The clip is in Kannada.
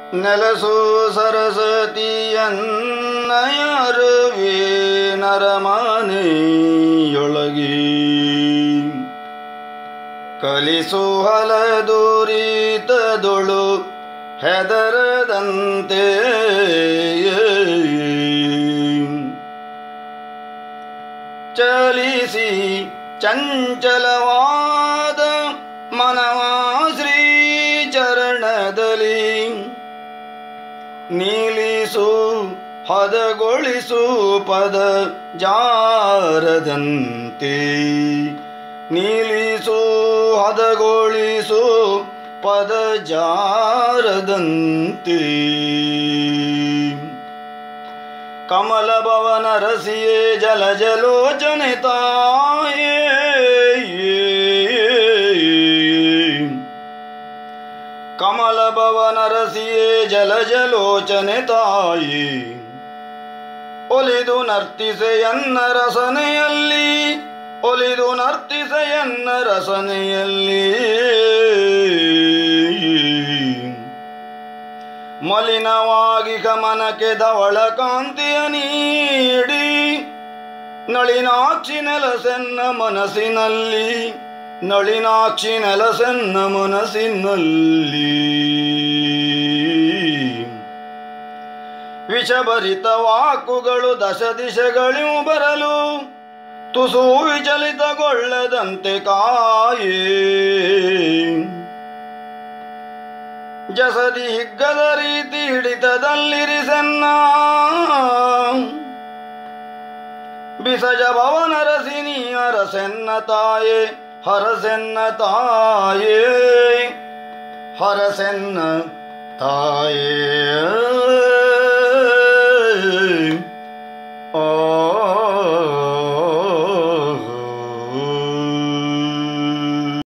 ನೆಲಸು ಸರಸ್ವತಿಯನ್ನಯರುವೆ ನರಮನೆಯೊಳಗೆ ಕಲಿಸು ಹಲದುರಿತದೊಳು ಹೆದರದಂತೆ ಚಲಿಸಿ ಚಂಚಲವಾದ ಮನವ ಶ್ರೀ ಚರಣದಲ್ಲಿ ನೀಲಿಸು ಹದಗೊಳಿಸು ಪದ ಜಾರದಂತೆ ನೀಲಿಸು ಹದಗೊಳಿಸು ಪದ ಜಾರದಂತೆ ಕಮಲ ಭವನ ರಸಿಯೇ ಜಲ ಜಲೋಚನೆ ತಾಯೇ ಕಮಲ ಭವನ ರಸಿಯೇ ಜಲ ಜಲೋಚನೆ ತಾಯಿ ಒಲಿದು ನರ್ತಿಸೆಯನ್ನ ರಸನೆಯಲ್ಲಿ ಒಲಿದು ನರ್ತಿಸೆಯನ್ನ ರಸನೆಯಲ್ಲಿ ಮಲಿನವಾಗಿ ಗಮನಕ್ಕೆ ಧವಳ ಕಾಂತಿಯ ನೀಡಿ ನಳಿನಾಕ್ಷಿ ನೆಲಸೆನ್ನ ಮನಸ್ಸಿನಲ್ಲಿ ನಳಿನಾಕ್ಷಿ ನೆಲಸೆನ್ನ ಮನಸ್ಸಿನಲ್ಲಿ ವಿಷಭರಿತ ವಾಕುಗಳು ದಶ ದಿಶಗಳಿಗೂ ಬರಲು ತುಸು ವಿಚಲಿತಗೊಳ್ಳದಂತೆ ಕಾಯೇ ಜಸದಿ ಹಿಗ್ಗದ ರೀತಿ ಹಿಡಿತದಲ್ಲಿರಿಸೆನ್ನ ಬಿಸಜ ಭವನ ರಸಿನಿ ಹರಸೆನ್ನ ತಾಯೇ ಹರಸೆನ್ನ ತಾಯೇ ಹರಸೆನ್ನ ತಾಯೇ